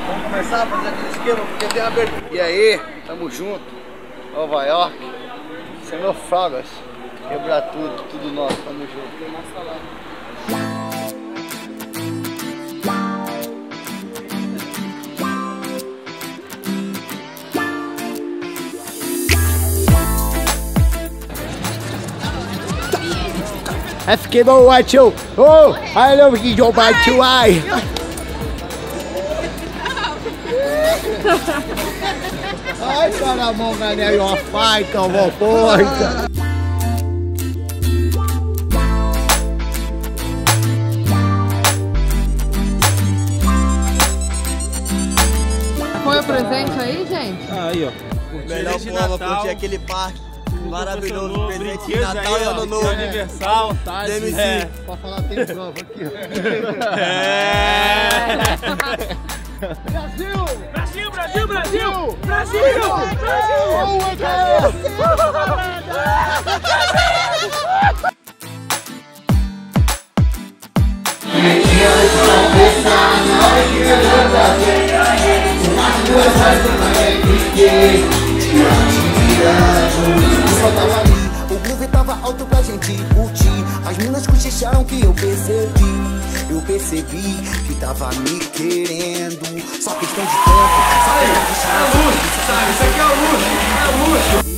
Vamos começar a fazer aquele esquema porque tem abertura. E aí, tamo junto. Nova York. Senhor Fragas. Quebrar tudo nosso, tamo junto. Tem mais salada. Let's get on what you. Oh, I love you, Joe, but you I. Ai, Saramão, ganhei uma fight, uma porta. Foi o presente aí, gente? Aí, ó. Melhor forma, curtir aquele parque. Maravilhoso, presente de Natal e Ano Novo. Universal, DMC. Pra falar tem prova aqui, ó. Brasil! Brasil! Brasil! Brasil! Brasil! O groove tava alto pra gente curtir. As minas cochicharam que eu percebi. Eu percebi que tava me querendo. Só questão de tempo. Só questão de chance. Isso aqui é o luxo, é o luxo.